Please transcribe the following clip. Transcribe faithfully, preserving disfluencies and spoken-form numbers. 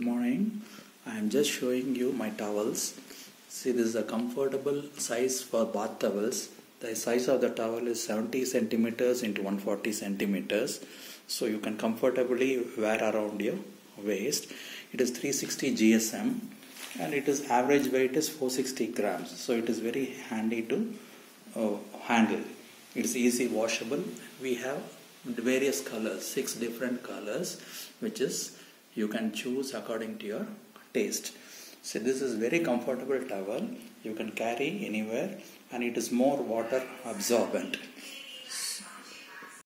Good morning. I am just showing you my towels. See, this is a comfortable size for bath towels. The size of the towel is seventy centimeters into one hundred forty centimeters. So you can comfortably wear around your waist. It is three hundred sixty G S M and it is average weight is four hundred sixty grams. So it is very handy to uh, handle. It is easy washable. We have various colors, six different colors, which is you can choose according to your taste. So this is very comfortable towel. You can carry anywhere and it is more water absorbent.